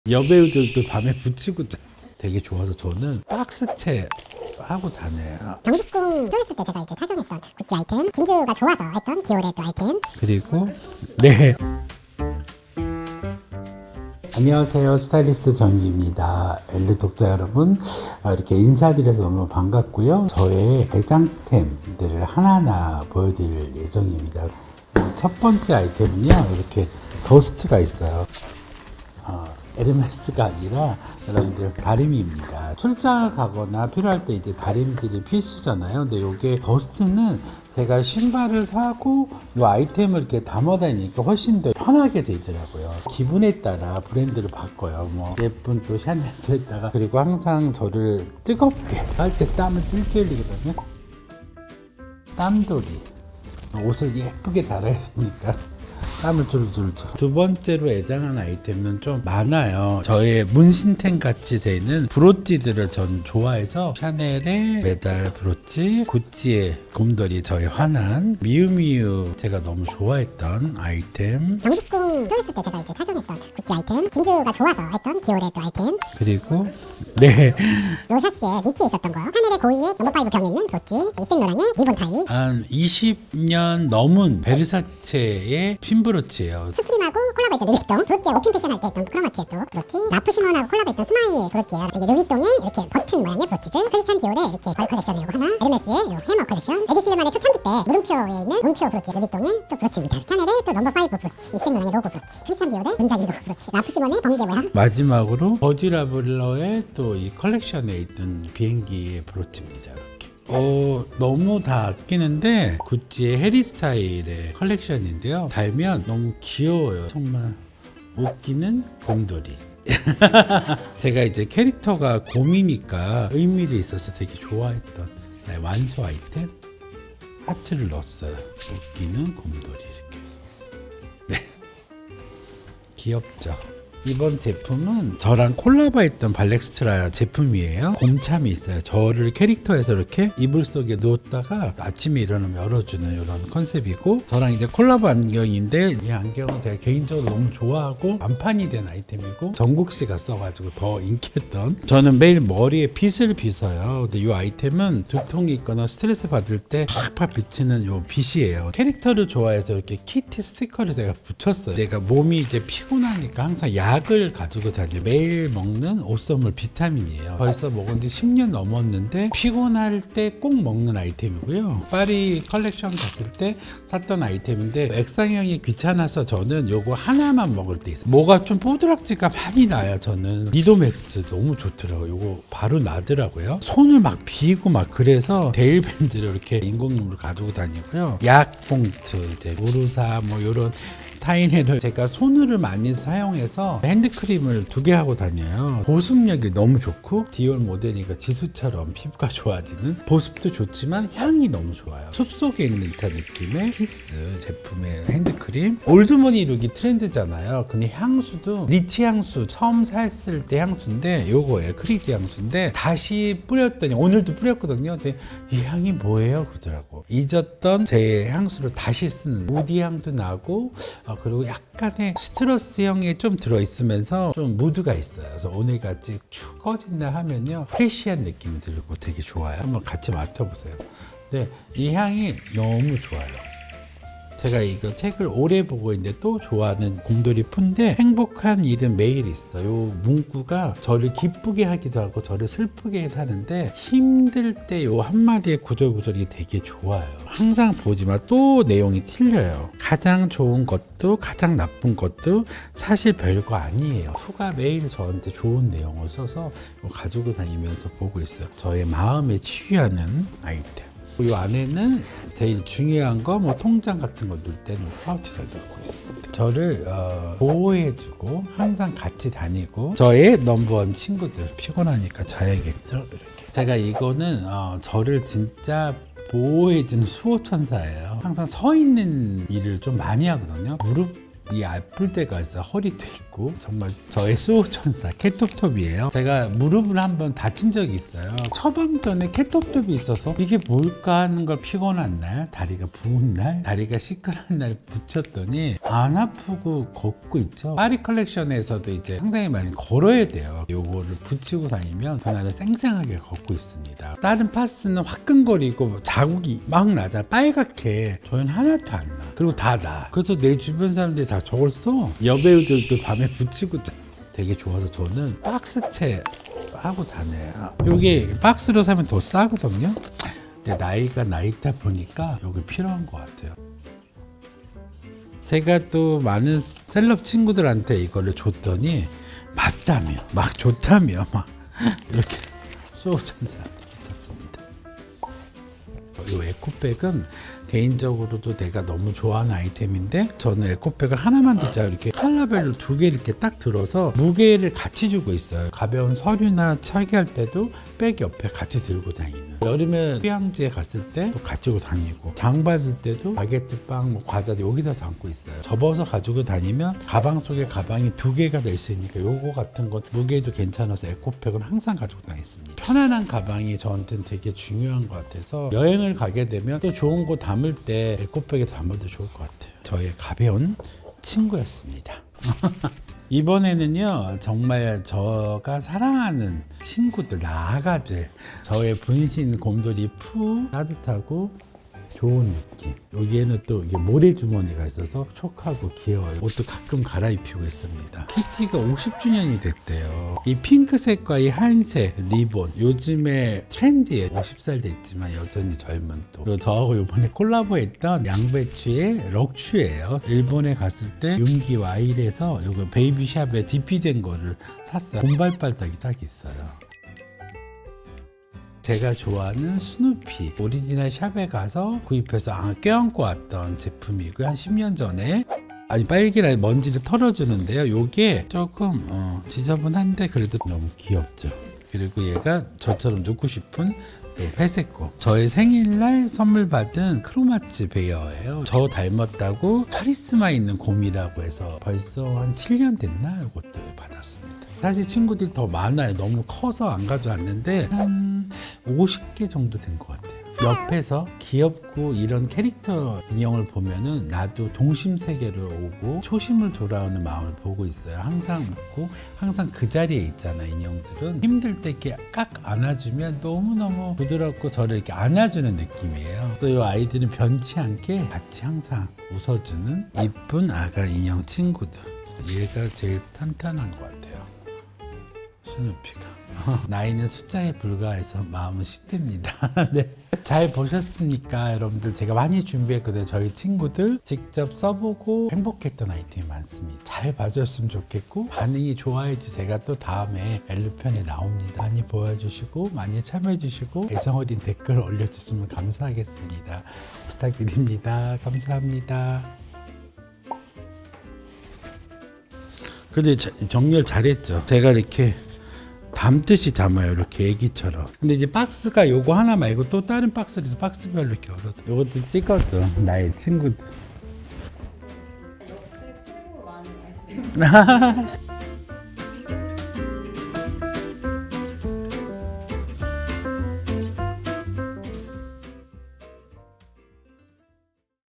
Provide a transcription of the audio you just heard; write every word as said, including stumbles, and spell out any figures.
여배우들도 밤에 붙이고 자. 되게 좋아서 저는 박스채 하고 다녀요. 경복궁 표했을 때 제가 이제 착용했던 구찌 아이템, 진주가 좋아서 했던 디올의 또 아이템. 그리고 네. 안녕하세요, 스타일리스트 정희입니다. 엘르 독자 여러분, 이렇게 인사드려서 너무 반갑고요. 저의 애장템들을 하나하나 보여드릴 예정입니다. 첫 번째 아이템은요, 이렇게 더스트가 있어요. 어, 에르메스가 아니라 여러분들 다림입니다. 출장을 가거나 필요할 때 이제 다림질이 필수잖아요. 근데 이게 더스트는 제가 신발을 사고 이 아이템을 이렇게 담아 다니니까 훨씬 더 편하게 되더라고요. 기분에 따라 브랜드를 바꿔요. 뭐 예쁜 또 샤넬도 했다가, 그리고 항상 저를 뜨겁게 할 때 땀을 찔찔 흘리거든요. 땀돌이, 옷을 예쁘게 달아야 되니까 땀을 줄줄줄. 두 번째로 애장한 아이템은 좀 많아요. 저의 문신템 같이 되는 브로치들을 전 좋아해서 샤넬의 메달 브로치, 구찌의 곰돌이, 저의 환한, 미우미우 제가 너무 좋아했던 아이템, 경복궁 표했을 때 제가 이제 착용했던 구찌 아이템, 진주가 좋아서 했던 디올의 또 아이템. 그리고 네, 로샤스의 니트에 있었던 거, 샤넬의 고이의 넘버 오 병에 있는 브로치, 입생 노랑의 리본 타이, 한 이십 년 넘은 베르사체의 핀브로치예요. 수프림하고 콜라보했던 루이비통 브로치에 워킹 패션 할 때 했던 크로마치의 또 브로치, 라프시몬하고 콜라보했던 스마일 브로치예요. 이게 루이비통의 이렇게 버튼 모양의 브로치들, 크리스찬 디올의 이렇게 걸 컬렉션이고 하나, 에르메스의 요 해머 컬렉션, 에디슬레만의 초창기 때 물음표에 있는 물음표 브로치, 루이비통의 또 브로치입니다. 샤넬의 또 넘버 오 브로치, 입생 노랑의 로고 브로치, 크리스찬 디올의 문작인 로고 브로치, 라프시몬의 번개 모양. 마지막으로 버지라블러의 또 이 컬렉션에 있던 비행기의 브로치입니다. 이렇게. 어, 너무 다 아끼는데 구찌의 해리 스타일의 컬렉션인데요. 달면 너무 귀여워요. 정말 웃기는 곰돌이. 제가 이제 캐릭터가 곰이니까 의미도 있어서 되게 좋아했던 네, 완소 아이템 하트를 넣었어요. 웃기는 곰돌이 이렇게. 네, 귀엽죠. 이번 제품은 저랑 콜라보했던 발렉스트라 제품이에요. 곰참이 있어요. 저를 캐릭터에서 이렇게 이불 속에 놓았다가 아침에 일어나면 열어주는 이런 컨셉이고, 저랑 이제 콜라보 안경인데 이 안경은 제가 개인적으로 너무 좋아하고 완판이 된 아이템이고, 정국씨가 써가지고 더 인기했던, 저는 매일 머리에 빗을 빗어요. 근데 이 아이템은 두통이 있거나 스트레스 받을 때 팍팍 비치는 이 빗이에요. 캐릭터를 좋아해서 이렇게 키티 스티커를 제가 붙였어요. 내가 몸이 이제 피곤하니까 항상 약 약을 가지고 다녀요. 매일 먹는 오썸물 비타민이에요. 벌써 먹은 지 십 년 넘었는데 피곤할 때 꼭 먹는 아이템이고요. 파리 컬렉션 갔을 때 샀던 아이템인데 액상형이 귀찮아서 저는 요거 하나만 먹을 때 있어요. 뭐가 좀 뽀드락지가 많이 나요. 저는 니도맥스 너무 좋더라고요. 요거 바로 나더라고요. 손을 막 비고 막, 그래서 데일밴드를 이렇게 인공눈물 가지고 다니고요. 약 봉투, 이제 모르사 뭐 요런 타인헤를 제가 손을 많이 사용해서 핸드크림을 두 개 하고 다녀요. 보습력이 너무 좋고, 디올 모델이니까 지수처럼 피부가 좋아지는, 보습도 좋지만 향이 너무 좋아요. 숲속에 있는 듯한 느낌의 키스 제품의 핸드크림. 올드머니 룩이 트렌드잖아요. 근데 향수도 리치 향수, 처음 샀을 때 향수인데 요거예요. 크리지 향수인데 다시 뿌렸더니, 오늘도 뿌렸거든요. 근데 이 향이 뭐예요? 그러더라고. 잊었던 제 향수를 다시 쓰는 우디 향도 나고, 아, 그리고 약간의 시트러스 향이 좀 들어있으면서 좀 무드가 있어요. 그래서 오늘같이 축 꺼진다 하면요, 프레시한 느낌이 들고 되게 좋아요. 한번 같이 맡아보세요. 네, 이 향이 너무 좋아요. 제가 이거 책을 오래 보고 있는데 또 좋아하는 곰돌이 푼데, 행복한 일은 매일 있어. 요 문구가 저를 기쁘게 하기도 하고 저를 슬프게 하는데, 힘들 때 요 한마디의 구절구절이 되게 좋아요. 항상 보지만 또 내용이 틀려요. 가장 좋은 것도 가장 나쁜 것도 사실 별거 아니에요. 후가 매일 저한테 좋은 내용을 써서 가지고 다니면서 보고 있어요. 저의 마음에 치유하는 아이템. 이 안에는 제일 중요한 거, 뭐 통장 같은 거 넣을 때는 파우치를 넣고 있습니다. 저를 어, 보호해주고 항상 같이 다니고, 저의 넘버원 친구들, 피곤하니까 자야겠죠? 이렇게. 제가 이거는 어, 저를 진짜 보호해주는 수호천사예요. 항상 서 있는 일을 좀 많이 하거든요. 무릎 이 아플 때가 있어. 허리도 있고 정말 저의 수호천사 캣톱톱이에요. 제가 무릎을 한번 다친 적이 있어요. 처방전에 캣톱톱이 있어서 이게 뭘까 하는 걸 피곤한 날, 다리가 부은 날, 다리가 시끄러운 날 붙였더니 안 아프고 걷고 있죠. 파리 컬렉션에서도 이제 상당히 많이 걸어야 돼요. 요거를 붙이고 다니면 그날은 쌩쌩하게 걷고 있습니다. 다른 파스는 화끈거리고 자국이 막 나잖아. 빨갛게. 저희는 하나도 안 나. 그리고 다 나. 그래서 내 주변 사람들이 다 저걸 써. 여배우들도 밤에 붙이고 자. 되게 좋아서 저는 박스채 하고 다녀요. 요게 박스로 사면 더 싸거든요. 근데 나이가 나이다 보니까 여기 필요한 것 같아요. 제가 또 많은 셀럽 친구들한테 이거를 줬더니 맞다며 막 좋다며 막 이렇게 수호천사 붙였습니다. 이 에코백은 개인적으로도 내가 너무 좋아하는 아이템인데 저는 에코백을 하나만 들자 이렇게 컬러별로 두 개 이렇게 딱 들어서 무게를 같이 주고 있어요. 가벼운 서류나 차기할 때도 백 옆에 같이 들고 다니는. 여름에 휴양지에 갔을 때 또 가지고 다니고 장 받을 때도 바게트 빵, 뭐 과자들 여기다 담고 있어요. 접어서 가지고 다니면 가방 속에 가방이 두 개가 될 수 있으니까 요거 같은 것 무게도 괜찮아서 에코백은 항상 가지고 다녔습니다. 편안한 가방이 저한테는 되게 중요한 것 같아서 여행을 가게 되면 또 좋은 거 담을 때 에코백에 담아도 좋을 것 같아요. 저의 가벼운 친구였습니다. 이번에는요 정말 저가 사랑하는 친구들 아가들 저의 분신 곰돌이 푸 따뜻하고 좋은 느낌. 여기에는 또 이게 모래주머니가 있어서 촉하고 귀여워요. 옷도 가끔 갈아입히고 있습니다. 키티가 오십 주년이 됐대요. 이 핑크색과 이 하얀색 리본 요즘에 트렌디에 오십 살 됐지만 여전히 젊은 또. 그리고 저하고 이번에 콜라보했던 양배추의 럭추예요. 일본에 갔을 때 윤기 와일에서 요거 베이비샵에 디피된 거를 샀어요. 곰발바닥이 딱 있어요. 제가 좋아하는 스누피 오리지널 샵에 가서 구입해서 아, 껴안고 왔던 제품이고요. 한 십 년 전에 아니 빨기나 먼지를 털어주는데요. 요게 조금 어, 지저분한데 그래도 너무 귀엽죠. 그리고 얘가 저처럼 눕고 싶은 또 회색고 저의 생일날 선물 받은 크로마츠 베어예요. 저 닮았다고 카리스마 있는 곰이라고 해서 벌써 한 칠 년 됐나 이것도 받았습니다. 사실 친구들이 더 많아요. 너무 커서 안 가져왔는데 한 오십 개 정도 된 것 같아요. 옆에서 귀엽고 이런 캐릭터 인형을 보면은 나도 동심 세계로 오고 초심을 돌아오는 마음을 보고 있어요. 항상 웃고 항상 그 자리에 있잖아. 인형들은 힘들 때 이렇게 깍 안아주면 너무너무 부드럽고 저를 이렇게 안아주는 느낌이에요. 또 이 아이들은 변치 않게 같이 항상 웃어주는 이쁜 아가 인형 친구들. 얘가 제일 탄탄한 것 같아요. 스누피가. 나이는 숫자에 불과해서 마음은 십대입니다. 네. 잘 보셨습니까? 여러분들 제가 많이 준비했거든요. 저희 친구들 직접 써보고 행복했던 아이템이 많습니다. 잘 봐줬으면 좋겠고 반응이 좋아야지 제가 또 다음에 엘루편에 나옵니다. 많이 보여주시고 많이 참여해주시고 애정어린 댓글 올려주시면 감사하겠습니다. 부탁드립니다. 감사합니다. 근데 정렬 잘했죠. 제가 이렇게 담듯이 담아요. 이렇게 애기처럼. 근데 이제 박스가 요거 하나 말고 또 다른 박스에서 박스별로 이렇게 열어도 요것도 찍어줘. 나의 친구들.